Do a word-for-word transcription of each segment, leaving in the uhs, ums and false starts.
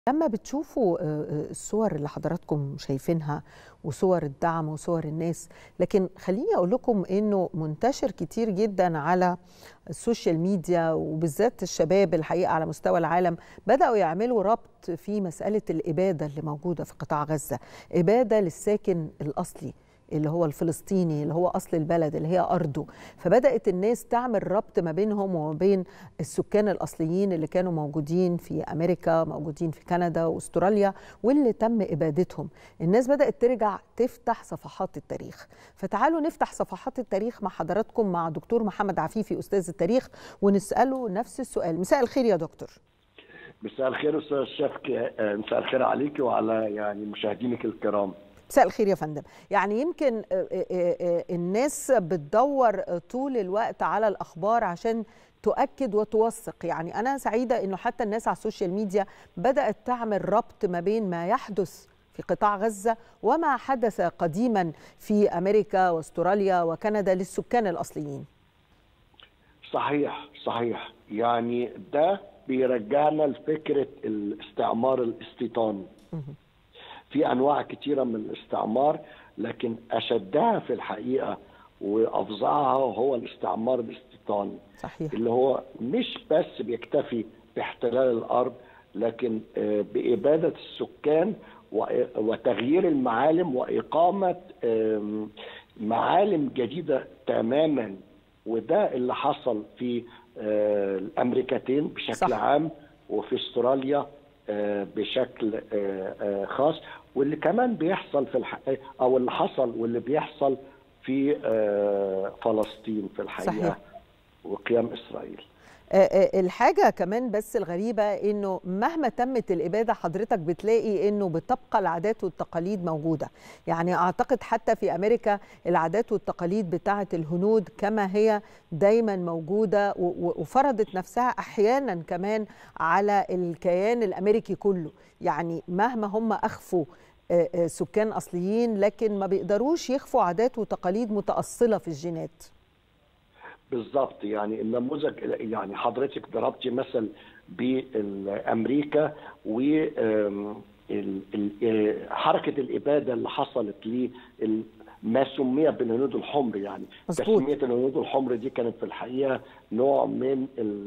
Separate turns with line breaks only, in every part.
لما بتشوفوا الصور اللي حضراتكم شايفينها وصور الدعم وصور الناس، لكن خليني أقول لكم إنه منتشر كتير جدا على السوشيال ميديا وبالذات الشباب الحقيقة على مستوى العالم بدأوا يعملوا ربط في مسألة الإبادة اللي موجودة في قطاع غزة، إبادة للساكن الأصلي اللي هو الفلسطيني اللي هو أصل البلد اللي هي أرضه. فبدأت الناس تعمل ربط ما بينهم وما بين السكان الأصليين اللي كانوا موجودين في أمريكا، موجودين في كندا وأستراليا، واللي تم إبادتهم. الناس بدأت ترجع تفتح صفحات التاريخ. فتعالوا نفتح صفحات التاريخ مع حضراتكم مع دكتور محمد عفيفي أستاذ التاريخ ونسأله نفس السؤال. مساء الخير يا دكتور.
مساء الخير أستاذ شفقي، مساء الخير عليك وعلى يعني مشاهدينك الكرام.
مساء الخير يا فندم. يعني يمكن الناس بتدور طول الوقت على الأخبار عشان تؤكد وتوثق. يعني أنا سعيدة إنه حتى الناس على السوشيال ميديا بدأت تعمل ربط ما بين ما يحدث في قطاع غزة وما حدث قديما في أمريكا واستراليا وكندا للسكان الأصليين.
صحيح صحيح، يعني ده بيرجعنا لفكرة الاستعمار الاستيطاني. في أنواع كتيرة من الاستعمار، لكن أشدها في الحقيقة وأفظعها هو الاستعمار الاستيطاني.
صحيح.
اللي هو مش بس بيكتفي باحتلال الأرض، لكن بإبادة السكان وتغيير المعالم وإقامة معالم جديدة تماما. وده اللي حصل في الأمريكتين بشكل صح. عام، وفي استراليا بشكل خاص، واللي كمان بيحصل في الحقيقة او اللي حصل واللي بيحصل في فلسطين في الحقيقة. صحيح. وقيام اسرائيل.
الحاجة كمان بس الغريبة انه مهما تمت الإبادة حضرتك بتلاقي انه بتبقى العادات والتقاليد موجودة. يعني اعتقد حتى في امريكا العادات والتقاليد بتاعة الهنود كما هي دايما موجودة وفرضت نفسها احيانا كمان على الكيان الامريكي كله. يعني مهما هم اخفوا سكان اصليين لكن ما بيقدروش يخفوا عادات وتقاليد متأصلة في الجينات.
بالظبط، يعني النموذج يعني حضرتك ضربتي مثل بامريكا وحركه الاباده اللي حصلت لما سمي بالهنود الحمر. يعني
مظبوط.
تسميه الهنود الحمر دي كانت في الحقيقه نوع من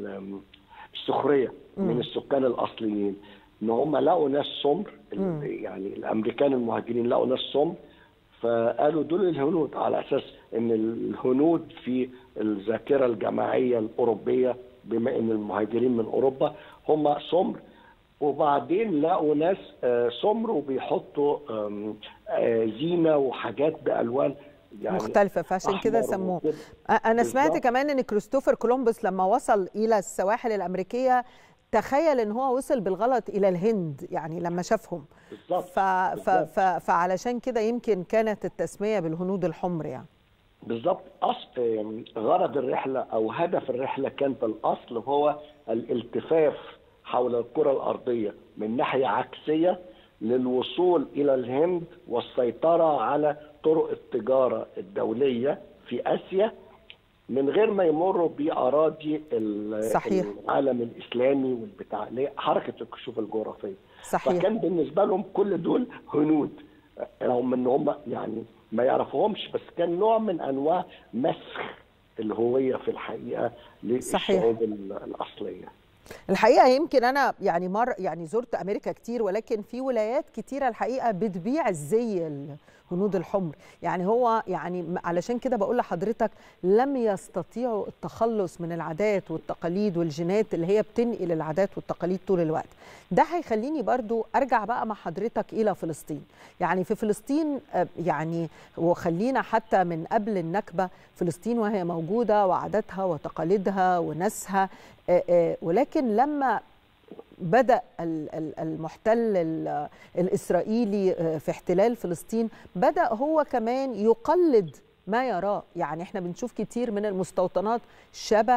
السخريه من السكان الاصليين، ان هم لقوا ناس سمر. يعني الامريكان المهاجرين لقوا ناس سمر فقالوا دول الهنود، على اساس ان الهنود في الذاكره الجماعيه الاوروبيه بما ان المهاجرين من اوروبا هم سمر. وبعدين لقوا ناس سمر وبيحطوا زينه وحاجات بالوان يعني
مختلفه، فعشان كده سموه. انا سمعت كمان ان كريستوفر كولومبوس لما وصل الى السواحل الامريكيه تخيل ان هو وصل بالغلط الى الهند، يعني لما شافهم.
بالظبط.
ف... ف... ف... فعلشان كده يمكن كانت التسميه بالهنود الحمر. يعني
بالظبط. اصل غرض الرحله او هدف الرحله كان في الاصل هو الالتفاف حول الكره الارضيه من ناحيه عكسيه للوصول الى الهند والسيطره على طرق التجاره الدوليه في اسيا من غير ما يمروا باراضي
صحيح.
العالم الاسلامي والبتاع، حركه الكشوف الجغرافيه.
صحيح.
فكان بالنسبه لهم كل دول هنود، رغم ان هم يعني ما يعرفوهمش، بس كان نوع من انواع مسخ الهويه في الحقيقه للشعوب الاصليه.
الحقيقه يمكن انا يعني مر يعني زرت امريكا كتير، ولكن في ولايات كتيره الحقيقه بتبيع الزي الهنود الحمر. يعني هو يعني علشان كده بقول لحضرتك لم يستطيعوا التخلص من العادات والتقاليد والجينات اللي هي بتنقل العادات والتقاليد طول الوقت. ده هيخليني برضو ارجع بقى مع حضرتك الى فلسطين. يعني في فلسطين يعني وخلينا حتى من قبل النكبه فلسطين وهي موجوده وعاداتها وتقاليدها وناسها، ولكن لما بدأ المحتل الإسرائيلي في احتلال فلسطين بدأ هو كمان يقلد ما يراه. يعني احنا بنشوف كتير من المستوطنات شبه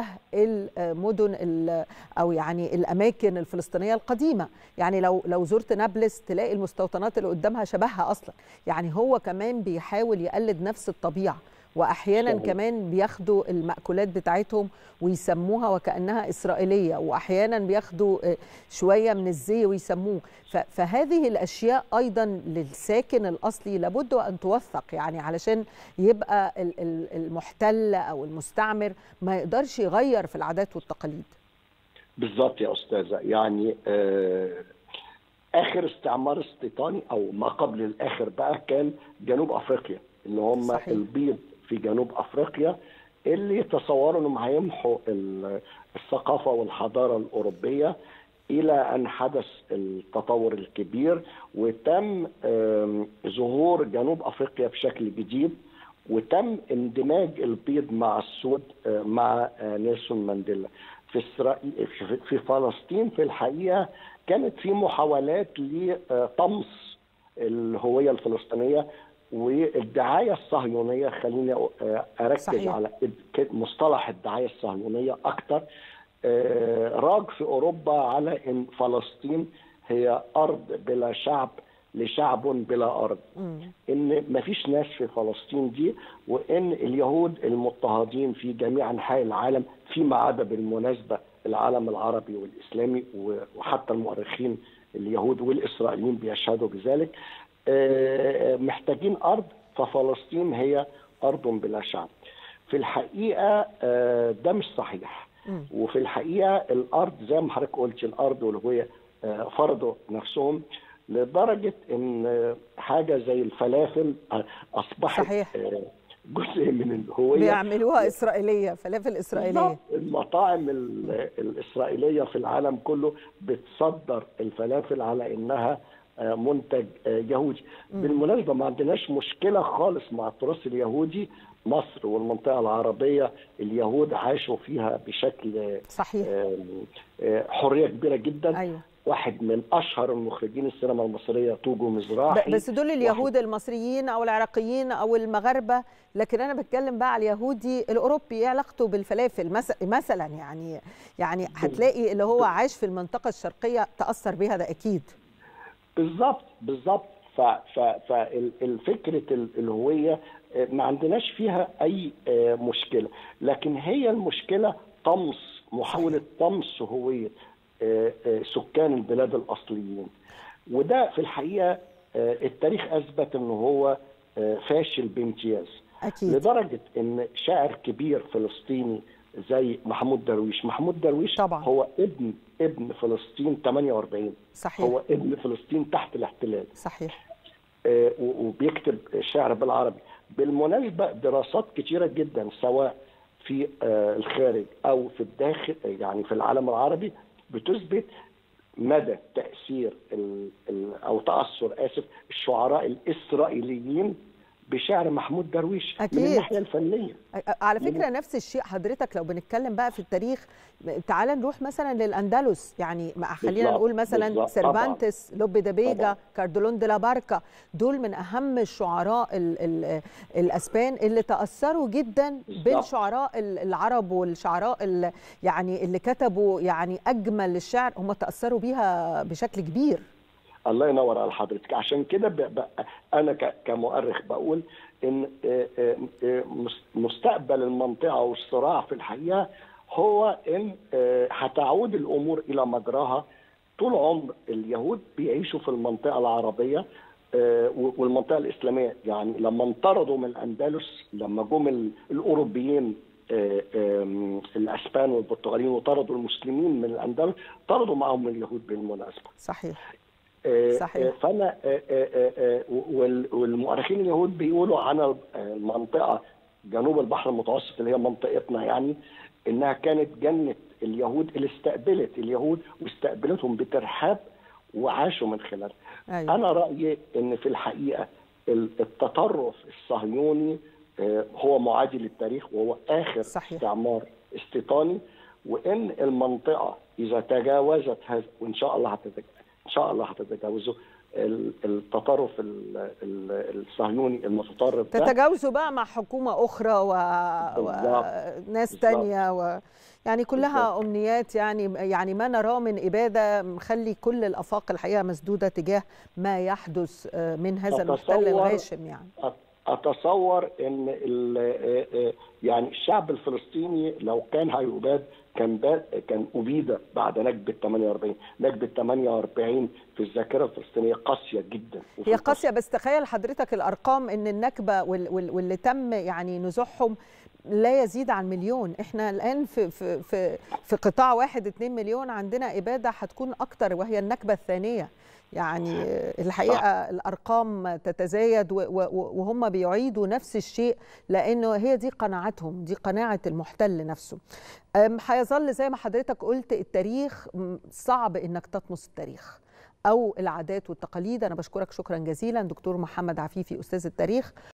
المدن او يعني الاماكن الفلسطينيه القديمه. يعني لو لو زرت نابلس تلاقي المستوطنات اللي قدامها شبهها اصلا. يعني هو كمان بيحاول يقلد نفس الطبيعه، واحيانا
صحيح.
كمان بياخدوا المأكولات بتاعتهم ويسموها وكأنها إسرائيلية، واحيانا بياخدوا شوية من الزي ويسموه. فهذه الاشياء ايضا للساكن الاصلي لابد ان توثق، يعني علشان يبقى المحتل او المستعمر ما يقدرش يغير في العادات والتقاليد.
بالظبط يا استاذه، يعني آه اخر استعمار استيطاني او ما قبل الاخر بقى كان جنوب افريقيا، اللي هم صحيح. البيض في جنوب افريقيا اللي تصوروا انهم هيمحوا الثقافه والحضاره الاوروبيه، الى ان حدث التطور الكبير وتم ظهور جنوب افريقيا بشكل جديد، وتم اندماج البيض مع السود مع نيلسون مانديلا. في اسرائيل في فلسطين في الحقيقه كانت في محاولات لطمس الهويه الفلسطينيه والدعايه الصهيونيه. خليني اركز صحيح. على مصطلح الدعايه الصهيونيه اكثر. راج في اوروبا على ان فلسطين هي ارض بلا شعب لشعب بلا ارض، م. ان ما فيش ناس في فلسطين دي، وان اليهود المضطهدين في جميع انحاء العالم فيما عدا بالمناسبه العالم العربي والاسلامي، وحتى المؤرخين اليهود والاسرائيليين بيشهدوا بذلك، محتاجين ارض، ففلسطين هي ارض بلا شعب. في الحقيقه ده مش صحيح، وفي الحقيقه الارض زي ما حضرتك قلت الارض والهويه فرضوا نفسهم لدرجه ان حاجه زي الفلافل اصبحت صحيح. جزء من الهويه،
بيعملوها اسرائيليه، فلافل اسرائيليه.
المطاعم الاسرائيليه في العالم كله بتصدر الفلافل على انها منتج يهودي. بالمناسبه ما عندناش مشكله خالص مع التراث اليهودي. مصر والمنطقه العربيه اليهود عاشوا فيها بشكل
صحيح
حريه كبيره جدا.
أيوة.
واحد من اشهر المخرجين السينما المصريه توجو مزراحي.
بس دول اليهود المصريين او العراقيين او المغاربه، لكن انا بتكلم بقى على اليهودي الاوروبي، ايه علاقته بالفلافل مثلا؟ يعني يعني هتلاقي اللي هو عاش في المنطقه الشرقيه تاثر بها، ده اكيد.
بالظبط بالظبط. فالفكره الهويه ما عندناش فيها اي مشكله، لكن هي المشكله طمس، محاوله طمس هويه سكان البلاد الاصليين. وده في الحقيقه التاريخ اثبت انه هو فاشل بامتياز.
أكيد.
لدرجه ان شاعر كبير فلسطيني زي محمود درويش، محمود درويش
طبعا.
هو ابن ابن فلسطين ثمانية وأربعين.
صحيح.
هو ابن فلسطين تحت الاحتلال.
صحيح.
آه وبيكتب شعر بالعربي. بالمناسبه دراسات كتيره جدا سواء في آه الخارج او في الداخل، يعني في العالم العربي، بتثبت مدى تاثير ال ال او تاثر اسف الشعراء الاسرائيليين بشعر محمود درويش.
أكيد.
من الناحيه الفنيه.
على فكره نفس الشيء حضرتك، لو بنتكلم بقى في التاريخ، تعال نروح مثلا للاندلس، يعني خلينا نقول مثلا سيرفانتس، لوب دا بيجا، كاردولون دي لا باركا، دول من اهم الشعراء ال ال الاسبان اللي تاثروا جدا بالشعراء العرب، والشعراء يعني اللي كتبوا يعني اجمل الشعر هم تاثروا بيها بشكل كبير.
الله ينور على حضرتك. عشان كده انا كمؤرخ بقول ان مستقبل المنطقه والصراع في الحقيقه هو ان هتعود الامور الى مجراها. طول عمر اليهود بيعيشوا في المنطقه العربيه والمنطقه الاسلاميه، يعني لما انطردوا من الاندلس، لما جم الاوروبيين الاسبان والبرتغاليين وطردوا المسلمين من الاندلس، طردوا معهم اليهود بالمناسبه.
صحيح.
صحيح. فانا والمؤرخين اليهود بيقولوا عن المنطقه جنوب البحر المتوسط اللي هي منطقتنا، يعني انها كانت جنه اليهود اللي استقبلت اليهود واستقبلتهم بترحاب وعاشوا من خلالها. أيوة. انا رايي ان في الحقيقه التطرف الصهيوني هو معادي للتاريخ، وهو اخر صحيح. استعمار استيطاني، وان المنطقه اذا تجاوزت هذا، وان شاء الله هتتجاوز ان شاء الله هتتجاوزوا التطرف الصهيوني المتطرف ده،
تتجاوزوا بقى مع حكومه اخرى و... وناس ثانيه و... يعني كلها بالزبط. امنيات، يعني يعني ما نراه من اباده مخلي كل الافاق الحقيقه مسدوده تجاه ما يحدث من هذا المحتل الغاشم. يعني
اتصور ان يعني الشعب الفلسطيني لو كان هيباد كان كان ابيد بعد نكبه ثمانية وأربعين، نكبه ثمانية وأربعين في الذاكره الفلسطينيه قاسيه جدا.
هي قاسيه، بس تخيل حضرتك الارقام ان النكبه واللي تم يعني نزوحهم لا يزيد عن مليون. احنا الان في في في في قطاع واحد اتنين مليون، عندنا اباده هتكون اكتر وهي النكبه الثانيه. يعني الحقيقه صح. الارقام تتزايد وهم بيعيدوا نفس الشيء، لانه هي دي قناعتهم، دي قناعه المحتل نفسه. هيظل زي ما حضرتك قلت التاريخ صعب انك تطمس التاريخ او العادات والتقاليد. انا بشكرك شكرا جزيلا دكتور محمد عفيفي استاذ التاريخ